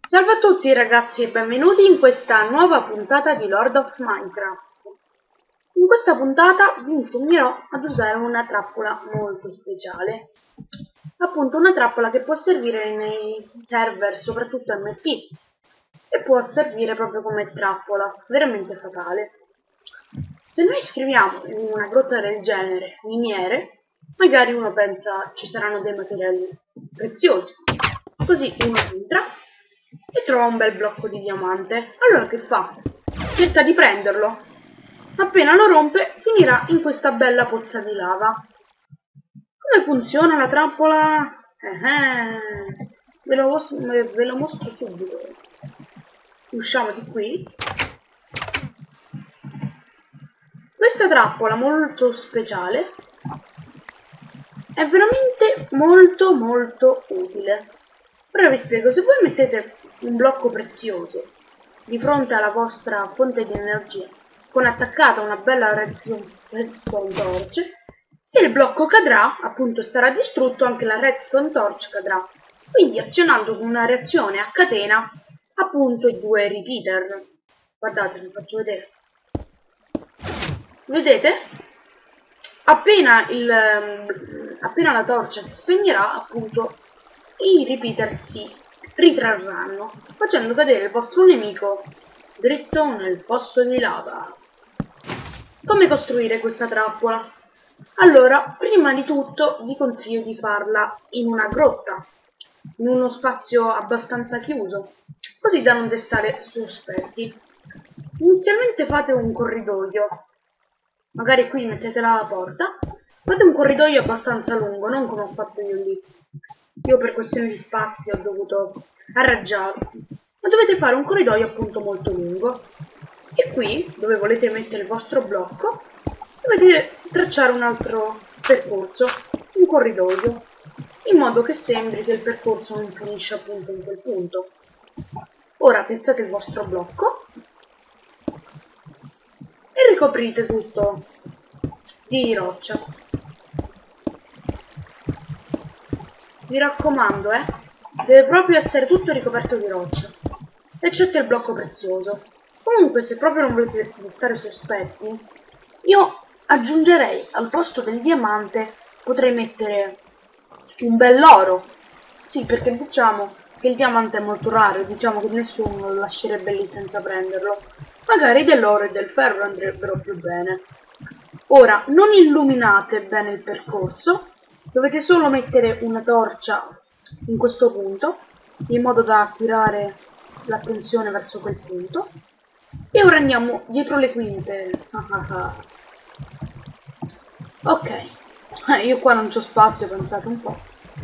Salve a tutti ragazzi e benvenuti in questa nuova puntata di Lord of Minecraft. In questa puntata vi insegnerò ad usare una trappola molto speciale. Appunto una trappola che può servire nei server, soprattutto MP, e può servire proprio come trappola, veramente fatale. Se noi scriviamo in una grotta del genere miniere, magari uno pensa ci saranno dei materiali preziosi. Così uno entra e trova un bel blocco di diamante. Allora che fa? Cerca di prenderlo. Appena lo rompe finirà in questa bella pozza di lava. Come funziona la trappola? Ve lo mostro subito. Usciamo di qui. Questa trappola molto speciale è veramente molto utile. Ora vi spiego, se voi mettete un blocco prezioso di fronte alla vostra fonte di energia con attaccata una bella redstone torch, se il blocco cadrà, appunto sarà distrutto, anche la redstone torch cadrà. Quindi azionando con una reazione a catena, appunto i due repeater. Guardate, vi faccio vedere. Vedete? Appena la torcia si spegnerà, appunto, i repeater si ritrarranno, facendo cadere il vostro nemico dritto nel fosso di lava. Come costruire questa trappola? Allora, prima di tutto vi consiglio di farla in una grotta, in uno spazio abbastanza chiuso, così da non destare sospetti. Inizialmente fate un corridoio, magari qui mettete la porta, fate un corridoio abbastanza lungo, non come ho fatto io lì. Io per questione di spazio ho dovuto arrangiarmi, ma dovete fare un corridoio appunto molto lungo. E qui, dove volete mettere il vostro blocco, dovete tracciare un altro percorso, un corridoio, in modo che sembri che il percorso non finisce appunto in quel punto. Ora piazzate il vostro blocco e ricoprite tutto di roccia. Mi raccomando, deve proprio essere tutto ricoperto di roccia, eccetto il blocco prezioso. Comunque, se proprio non volete restare sospetti, io aggiungerei al posto del diamante, potrei mettere un bell'oro. Sì, perché diciamo che il diamante è molto raro, diciamo che nessuno lo lascerebbe lì senza prenderlo. Magari dell'oro e del ferro andrebbero più bene. Ora, non illuminate bene il percorso, dovete solo mettere una torcia in questo punto, in modo da attirare l'attenzione verso quel punto. E ora andiamo dietro le quinte. Ok, io qua non c'ho spazio, pensate un po'.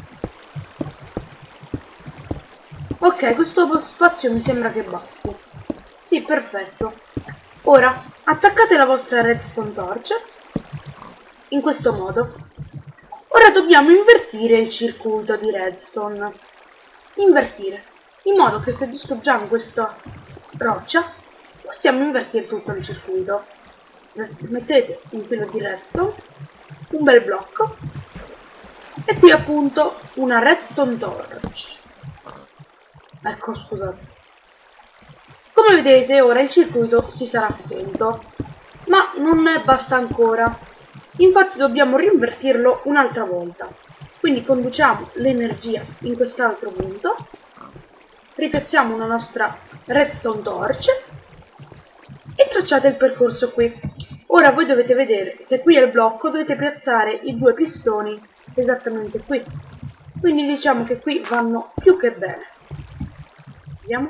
Ok, questo spazio mi sembra che basti. Sì, perfetto. Ora, attaccate la vostra redstone torch in questo modo. Ora dobbiamo invertire il circuito di redstone. Invertire, in modo che se distruggiamo questa roccia, possiamo invertire tutto il circuito. Mettete un filo di redstone, un bel blocco, e qui appunto una redstone torch. Ecco, scusate. Come vedete ora il circuito si sarà spento, ma non basta ancora. Infatti dobbiamo rinvertirlo un'altra volta. Quindi conduciamo l'energia in quest'altro punto, ripiazziamo una nostra redstone torch e tracciate il percorso qui. Ora voi dovete vedere, se qui è il blocco dovete piazzare i due pistoni esattamente qui. Quindi diciamo che qui vanno più che bene. Vediamo.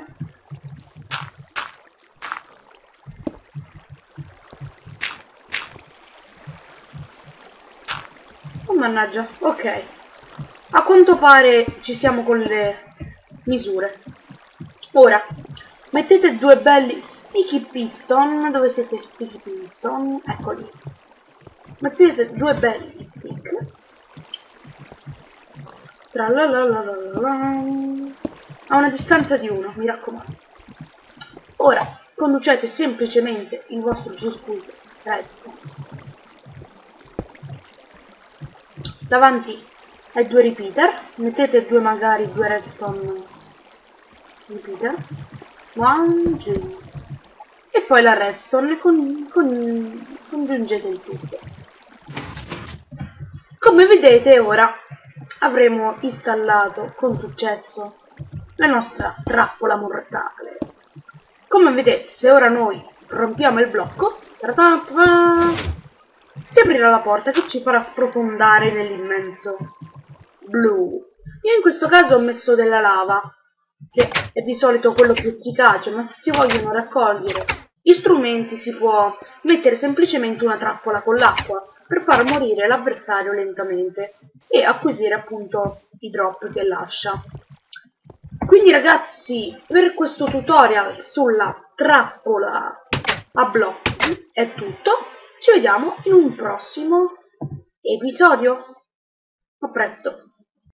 Oh mannaggia, ok. A quanto pare ci siamo con le misure. Ora, mettete due belli sticky piston. Dove siete sticky piston? Eccoli. Mettete due belli stick. A una distanza di 1, mi raccomando. Ora, conducete semplicemente il vostro circuito redstone davanti ai due repeater, mettete magari due redstone Repeater. 1, 2. E poi la redstone congiungete il tutto. Come vedete ora avremo installato con successo la nostra trappola mortale. Come vedete, se ora noi rompiamo il blocco, si aprirà la porta che ci farà sprofondare nell'immenso blu. Io in questo caso ho messo della lava, che è di solito quello più efficace, ma se si vogliono raccogliere gli strumenti si può mettere semplicemente una trappola con l'acqua per far morire l'avversario lentamente e acquisire appunto i drop che lascia. Quindi ragazzi, per questo tutorial sulla trappola a blocchi è tutto. Ci vediamo in un prossimo episodio. A presto.